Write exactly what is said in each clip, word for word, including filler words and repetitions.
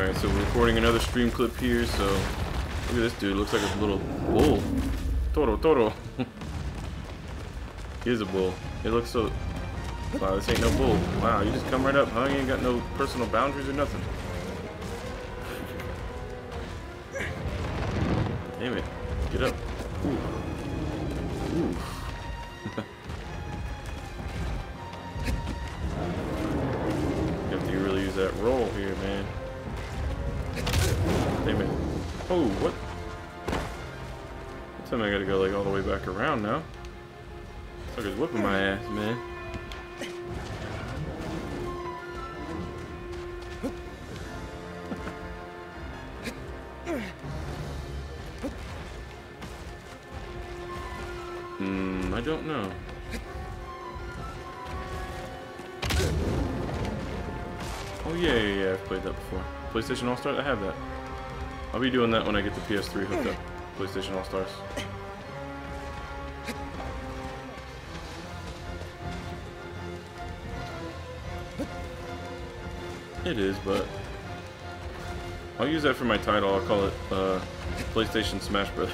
Alright, so we're recording another stream clip here, so look at this dude, looks like a little bull. Toro, Toro. He is a bull. It looks so... Wow, this ain't no bull. Wow, you just come right up, huh? You ain't got no personal boundaries or nothing. Damn it. Get up. Ooh. Ooh. You have to really use that roll here, man. Damn it. Oh, what? This time I gotta go like all the way back around now. Sucker's whipping my ass, man. Hmm, I don't know. Oh yeah, yeah, yeah, I've played that before. PlayStation All-Stars, I have that. I'll be doing that when I get the P S three hooked up. PlayStation All-Stars. It is, but I'll use that for my title. I'll call it uh, PlayStation Smash Brothers.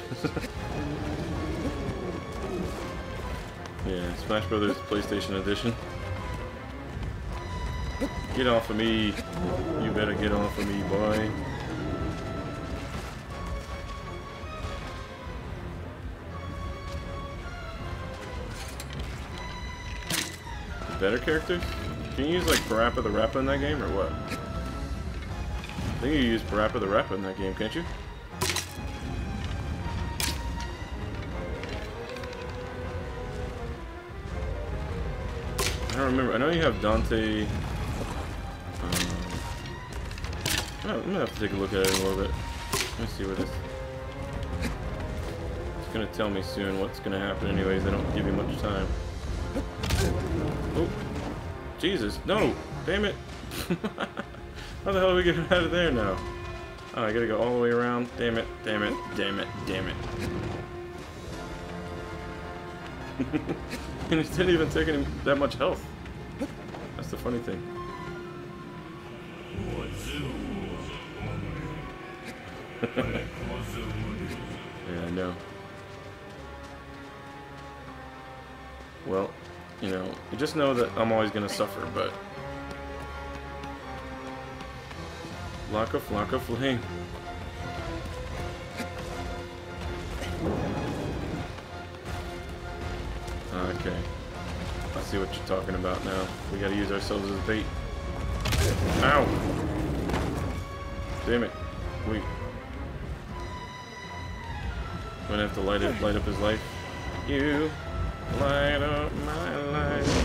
Yeah, Smash Brothers PlayStation Edition. Get off of me. You better get off of me, boy. Better characters? Can you use like Parappa the Rappa in that game or what? I think you use Parappa the Rappa in that game, can't you? I don't remember. I know you have Dante. Um, I'm gonna have to take a look at it in a little bit. Let me see what this. It's gonna tell me soon what's gonna happen. Anyways, they don't give you much time. Oh, Jesus! No! Damn it! How the hell do we get out of there now? Oh, I gotta go all the way around. Damn it! Damn it! Damn it! Damn it! And it didn't even take any that much health. That's the funny thing. Yeah, I know. Well, you know, you just know that I'm always gonna suffer, but Flocka Flocka Flame. Okay. I see what you're talking about now. We gotta use ourselves as bait. Ow! Damn it. Wait. I'm gonna have to light it light up his life. You light up my life.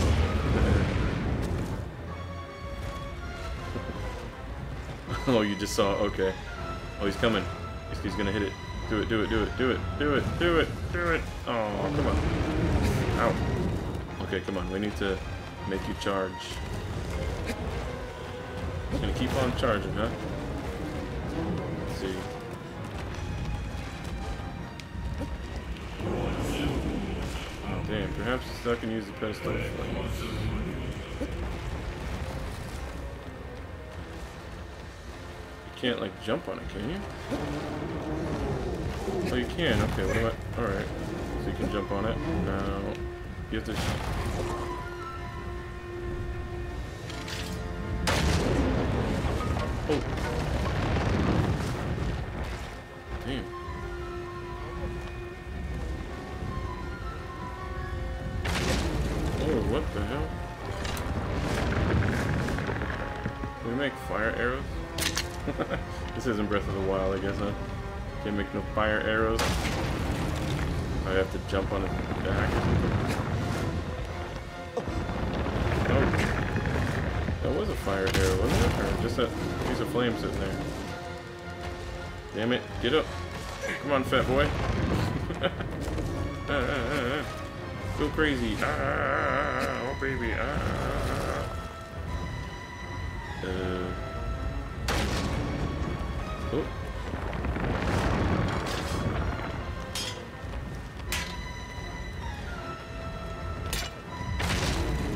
Oh, you just saw. Okay. Oh, he's coming. He's, he's gonna hit it. Do it, do it, do it, do it, do it, do it, do it. Oh, come on. Ow. Okay, come on. We need to make you charge. Gonna keep on charging, huh? Let's see. Oh, damn. Perhaps I can use the pedestal. Can't like jump on it, can you? Oh, you can. Okay, what about? All right. So you can jump on it. Now you have to. Oh. Damn. Oh, what the hell? Can we make fire arrows? This isn't Breath of the Wild, I guess, huh? Can't make no fire arrows. I have to jump on his back. Oh. That was a fire arrow, wasn't it? Or just a piece of flame sitting there. Damn it. Get up. Come on, fat boy. ah, ah, ah, ah. Go crazy. Ah, oh, baby. Ah. Uh... Oh.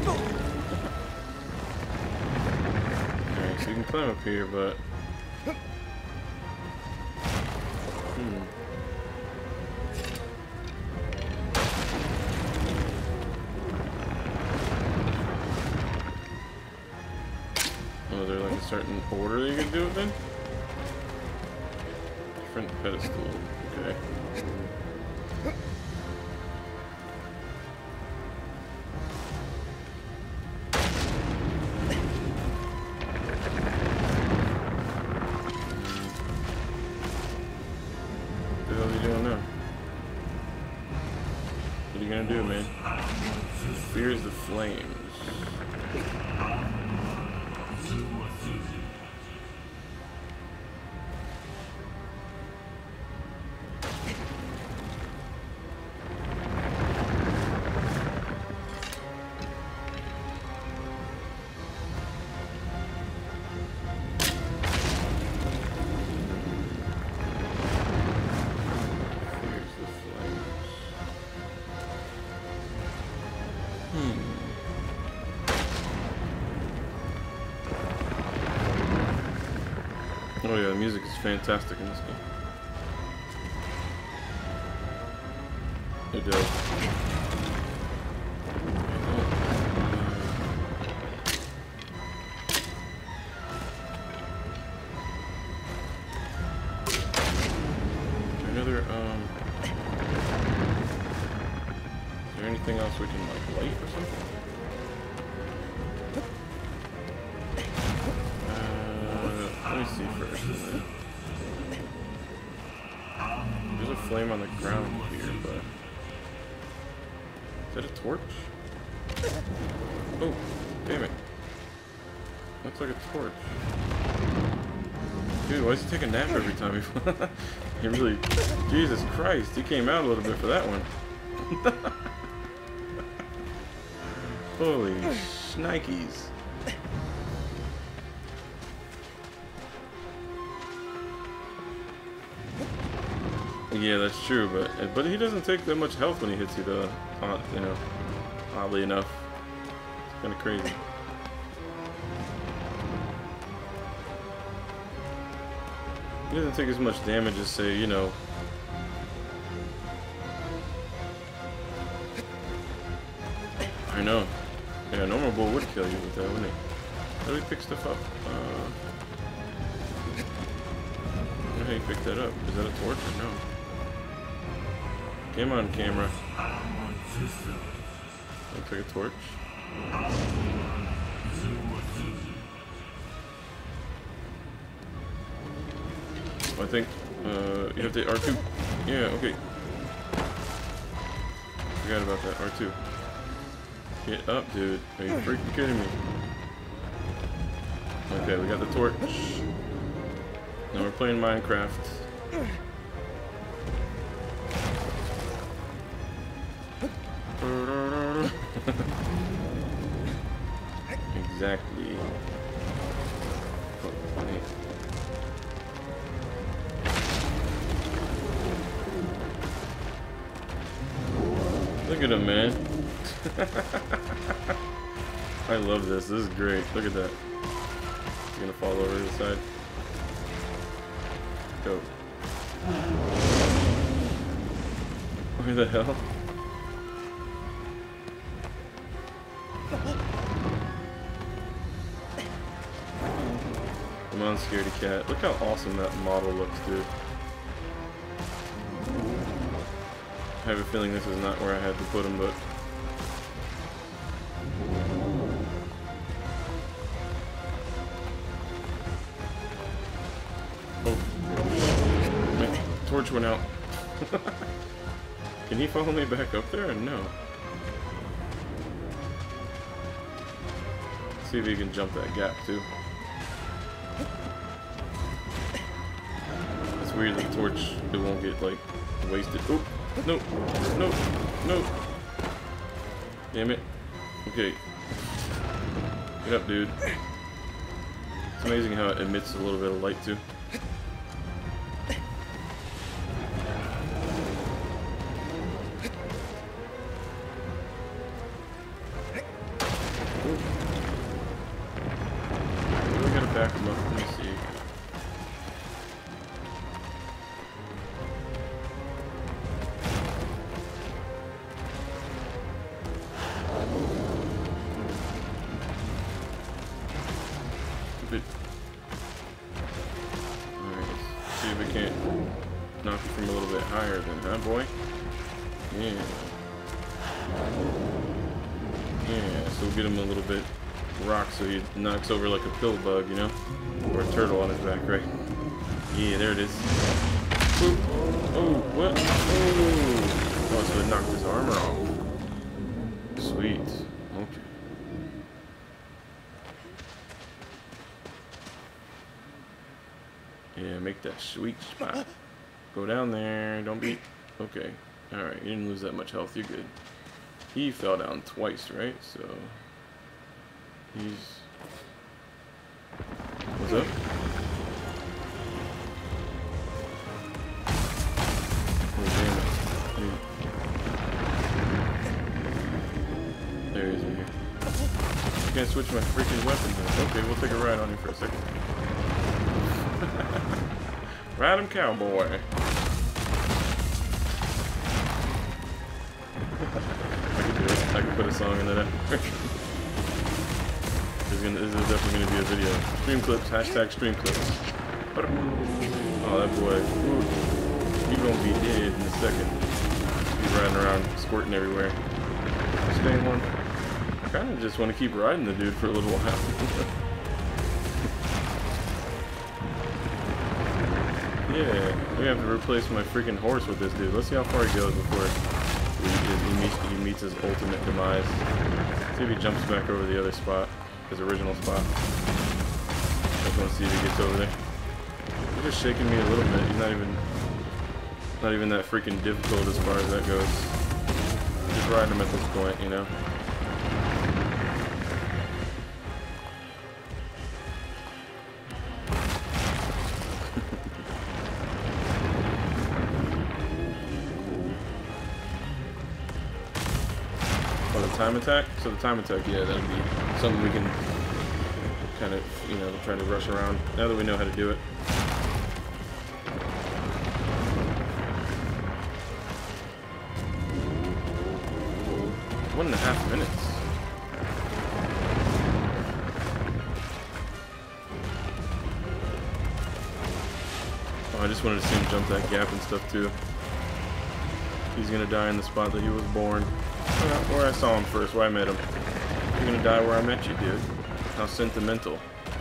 Alright, so you can climb up here, but Hmm. Oh, is there like a certain order you can do it in? Different pedestal. Okay. What the hell are you doing now? What are you gonna do, man? Fears the flames. Oh yeah, the music is fantastic in this game. It does. Another, um... is there anything else we can, like, light or something? Let me see first. There's a flame on the ground here, but is that a torch? Oh, damn it! Looks like a torch. Dude, why is he taking a nap every time he? He really, Jesus Christ! He came out a little bit for that one. Holy shnikes! Yeah, that's true, but but he doesn't take that much health when he hits you, though. Uh, you know, oddly enough, it's kind of crazy. He doesn't take as much damage as, say, you know. I know. Yeah, a normal bull would kill you with that, wouldn't he? How do we pick stuff up? Uh, I don't know how you pick that up. Is that a torch or no? Come on, camera. Looks like a torch. I think uh, you have to R two. Yeah, okay. Forgot about that. R two. Get up, dude. Are you freaking kidding me? Okay, we got the torch. Now we're playing Minecraft. Exactly. Oh, funny. Look at him, man. I love this. This is great. Look at that. He's gonna fall over to the side. Go. Where the hell? Come on, scaredy cat. Look how awesome that model looks, dude. I have a feeling this is not where I had to put him, but... Oh. My torch went out. Can he follow me back up there or no? Let's see if he can jump that gap too. It's weird that the torch, it won't get like wasted. Oh, no, no, no. Damn it. Okay. Get up, dude. It's amazing how it emits a little bit of light too. Back him up. Let me see. Stupid. Alright, let's see if we can't knock you from a little bit higher than that, boy. Yeah. Yeah, so we'll get him a little bit rock so he knocks over like a pill bug, you know? Or a turtle on his back, right? Yeah, there it is. Boop. Oh, what? Oh, oh, so it knocked his armor off. Sweet. Okay. Yeah, make that sweet spot. Go down there. Don't be... Okay. Alright, you didn't lose that much health. You're good. He fell down twice, right? So... He's... What's up? Oh, damn it. Dude. There he is right here. I can't switch my freaking weapon then. Okay, we'll take a ride on him for a second. Ride him, cowboy. I could do it. I could put a song into that. This is, gonna, this is definitely going to be a video. Stream clips, hashtag stream clips. Oh, that boy. Ooh, he gonna be dead in a second. He's riding around, squirting everywhere. Staying one. I kind of just want to keep riding the dude for a little while. Yeah, we have to replace my freaking horse with this dude. Let's see how far he goes before he, he, meets, he meets his ultimate demise. See if he jumps back over the other spot, his original spot. Just want to see if he gets over there. He's just shaking me a little bit. He's not even, not even that freaking difficult as far as that goes. Just riding him at this point, you know. Time attack? So the time attack, yeah, that'll be something we can kind of, you know, try to rush around now that we know how to do it. One and a half minutes. Oh, I just wanted to see him jump that gap and stuff too. He's gonna die in the spot that he was born. Where I saw him first, where I met him. You're gonna die where I met you, dude. How sentimental.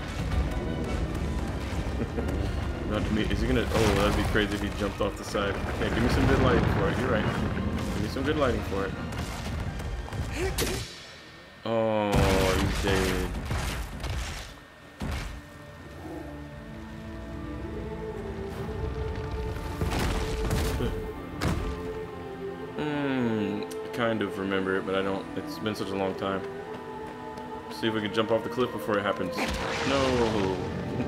Not to me. Is he gonna? Oh, that'd be crazy if he jumped off the side. Okay, give me some good lighting for it. You're right. Give me some good lighting for it. Oh, he's dead. Kind of remember it, but I don't. It's been such a long time. See if we can jump off the cliff before it happens. No.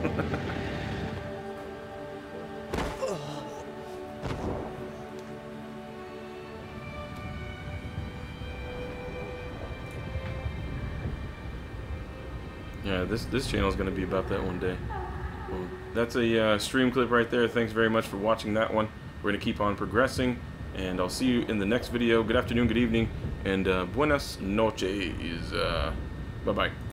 Yeah, this this channel is going to be about that one day. Well, that's a uh, stream clip right there. Thanks very much for watching that one. We're going to keep on progressing. And I'll see you in the next video. Good afternoon, good evening, and uh, buenas noches. Uh, bye-bye.